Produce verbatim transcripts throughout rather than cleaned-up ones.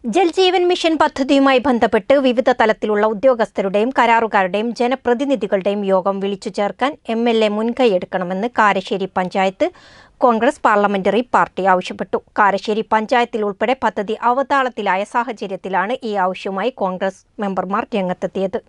Jal Jeevan mission പദ്ധതിയുമായി ബന്ധപ്പെട്ട് വിവിധ തലത്തിലുള്ള ഉദ്യോഗസ്ഥരുടെയും കരാറുകാരുടെയും ജനപ്രതിനിധികളുടെയും യോഗം വിളിച്ചു ചേർക്കാൻ എം എൽ എ മുൻകൈയെടുക്കണമെന്ന് കാരശ്ശേരി പഞ്ചായത്ത് കോൺഗ്രസ് പാർലമെന്ററി പാർട്ടി ആവശ്യപ്പെട്ടു. കാരശ്ശേരി പഞ്ചായത്തിൽ ഉൾപ്പെടെ പദ്ധതി അവതാളത്തിലായ സാഹചര്യത്തിലാണ് ഈ ആവശ്യവുമായി കോൺഗ്രസ് മെമ്പർമാർ രംഗത്തെത്തിയത്.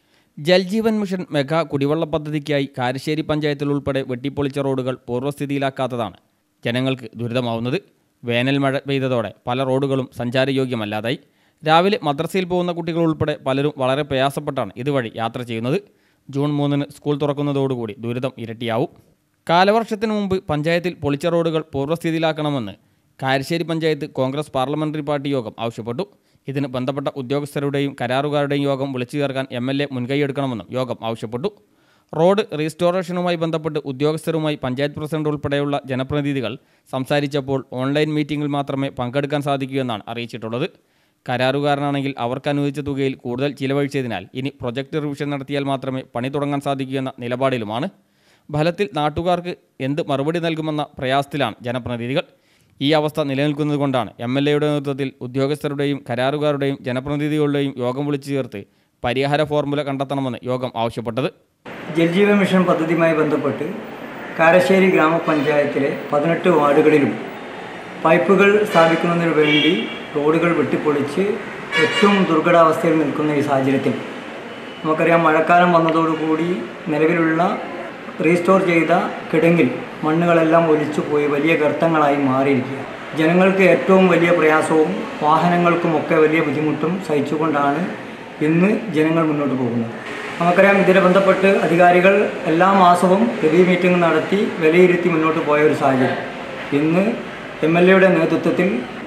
ജൽജീവൻ മിഷൻ മെഗാ കുടിവെള്ള പദ്ധതിക്കായി കാരശ്ശേരി പഞ്ചായത്തിൽ ഉൾപ്പെടെ വെട്ടിപ്പൊളിച്ച റോഡുകൾ പൂർവ്വസ്ഥിതിയിലാക്കാത്തതാണ് ജനങ്ങൾക്ക് ദുരിതമാവുന്നത്. വേനൽ മഴ പെയ്തതോടെ പല റോഡുകളും സഞ്ചാരയോഗ്യമല്ലാതായി. രാവിലെ മദ്രസയിൽ പോകുന്ന കുട്ടികൾ ഉൾപ്പെടെ പലരും വളരെ പ്രയാസപ്പെട്ടാണ് ഇതുവഴി യാത്ര ചെയ്യുന്നത്. ജൂൺ മൂന്നിന് സ്കൂൾ തുറക്കുന്നതോടുകൂടി ദുരിതം ഇരട്ടിയാവും. കാലവർഷത്തിന് മുമ്പ് പഞ്ചായത്തിൽ പൊളിച്ച റോഡുകൾ പൂർവ്വസ്ഥിതിയിലാക്കണമെന്ന് കാരശ്ശേരി പഞ്ചായത്ത് കോൺഗ്രസ് പാർലമെന്ററി പാർട്ടി യോഗം ആവശ്യപ്പെട്ടു. ഇതിന് ബന്ധപ്പെട്ട ഉദ്യോഗസ്ഥരുടെയും കരാറുകാരുടെയും യോഗം വിളിച്ചു ചേർക്കാൻ എം എൽ എ മുൻകൈയെടുക്കണമെന്നും യോഗം ആവശ്യപ്പെട്ടു. റോഡ് റീസ്റ്റോറേഷനുമായി ബന്ധപ്പെട്ട് ഉദ്യോഗസ്ഥരുമായി പഞ്ചായത്ത് പ്രസിഡന്റ് ഉൾപ്പെടെയുള്ള ജനപ്രതിനിധികൾ സംസാരിച്ചപ്പോൾ ഓൺലൈൻ മീറ്റിംഗിൽ മാത്രമേ പങ്കെടുക്കാൻ സാധിക്കൂ എന്നാണ് അറിയിച്ചിട്ടുള്ളത്. കരാറുകാരനാണെങ്കിൽ അവർക്ക് അനുവദിച്ച തുകയിൽ കൂടുതൽ ചിലവഴിച്ചതിനാൽ ഇനി പ്രൊജക്ട് റിവിഷൻ നടത്തിയാൽ മാത്രമേ പണി തുടങ്ങാൻ സാധിക്കൂ എന്ന നിലപാടിലുമാണ്. ഫലത്തിൽ നാട്ടുകാർക്ക് എന്ത് മറുപടി നൽകുമെന്ന പ്രയാസത്തിലാണ് ജനപ്രതിനിധികൾ. ഈ അവസ്ഥ നിലനിൽക്കുന്നത് കൊണ്ടാണ് എം എൽ എയുടെ നേതൃത്വത്തിൽ ഉദ്യോഗസ്ഥരുടെയും കരാറുകാരുടെയും ജനപ്രതിനിധികളുടെയും യോഗം വിളിച്ചു ചേർത്ത് പരിഹാര ഫോർമുല കണ്ടെത്തണമെന്ന് യോഗം ആവശ്യപ്പെട്ടത്. ജൽജീവൻ മിഷൻ പദ്ധതിയുമായി ബന്ധപ്പെട്ട് കാരശ്ശേരി ഗ്രാമപഞ്ചായത്തിലെ പതിനെട്ട് വാർഡുകളിലും പൈപ്പുകൾ സ്ഥാപിക്കുന്നതിന് വേണ്ടി റോഡുകൾ വെട്ടിപ്പൊളിച്ച് ഏറ്റവും ദുർഘടാവസ്ഥയിൽ നിൽക്കുന്ന ഈ സാഹചര്യത്തിൽ നമുക്കറിയാം, മഴക്കാലം വന്നതോടുകൂടി നിലവിലുള്ള റീസ്റ്റോർ ചെയ്ത കിടങ്ങിൽ മണ്ണുകളെല്ലാം ഒലിച്ചു പോയി വലിയ ഗർത്തങ്ങളായി മാറിയിരിക്കുക. ജനങ്ങൾക്ക് ഏറ്റവും വലിയ പ്രയാസവും വാഹനങ്ങൾക്കുമൊക്കെ വലിയ ബുദ്ധിമുട്ടും സഹിച്ചുകൊണ്ടാണ് ഇന്ന് ജനങ്ങൾ മുന്നോട്ട് പോകുന്നത്. നമുക്കറിയാം, ഇതിനെ ബന്ധപ്പെട്ട് അധികാരികൾ എല്ലാ മാസവും റിവ്യൂ മീറ്റിംഗ് നടത്തി വിലയിരുത്തി മുന്നോട്ട് പോയ ഒരു സാഹചര്യം. ഇന്ന് എം എൽ എയുടെ നേതൃത്വത്തിൽ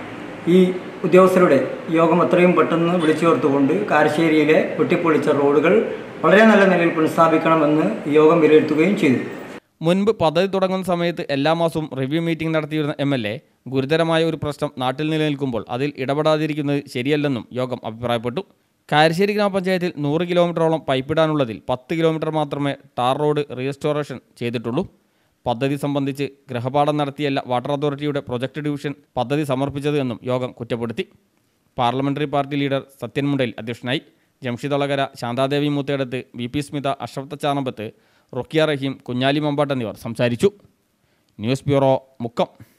ഈ ഉദ്യോഗസ്ഥരുടെ യോഗം എത്രയും പെട്ടെന്ന് വിളിച്ചു ചേർത്തുകൊണ്ട് കാരശ്ശേരിയിലെ വെട്ടിപ്പൊളിച്ച റോഡുകൾ വളരെ നല്ല നിലയിൽ പുനഃസ്ഥാപിക്കണമെന്ന് യോഗം വിലയിരുത്തുകയും ചെയ്തു. മുൻപ് പദ്ധതി തുടങ്ങുന്ന സമയത്ത് എല്ലാ മാസവും റിവ്യൂ മീറ്റിംഗ് നടത്തിയിരുന്ന എം എൽ എ ഗുരുതരമായ ഒരു പ്രശ്നം നാട്ടിൽ നിലനിൽക്കുമ്പോൾ അതിൽ ഇടപെടാതിരിക്കുന്നത് ശരിയല്ലെന്നും യോഗം അഭിപ്രായപ്പെട്ടു. കാരശ്ശേരി ഗ്രാമപഞ്ചായത്തിൽ നൂറ് കിലോമീറ്ററോളം പൈപ്പിടാനുള്ളതിൽ പത്ത് കിലോമീറ്റർ മാത്രമേ ടാർ റോഡ് റീസ്റ്റോറേഷൻ ചെയ്തിട്ടുള്ളൂ. പദ്ധതി സംബന്ധിച്ച് ഗൃഹപാഠം നടത്തിയല്ല വാട്ടർ അതോറിറ്റിയുടെ പ്രൊജക്ട് ഡിവിഷൻ പദ്ധതി സമർപ്പിച്ചത് എന്നും യോഗം കുറ്റപ്പെടുത്തി. Parliamentary party leader Sathyan Mundayil അധ്യക്ഷനായി. ജംഷിദ് ഒളകര, ശാന്താദേവി മൂത്തേടത്ത്, വി പി സ്മിത, അഷ്റഫ് ചാണമ്പത്ത്, റൊക്കിയ റഹീം, കുഞ്ഞാലി മമ്പാട്ട് എന്നിവർ സംസാരിച്ചു. News bureau, Mukkam.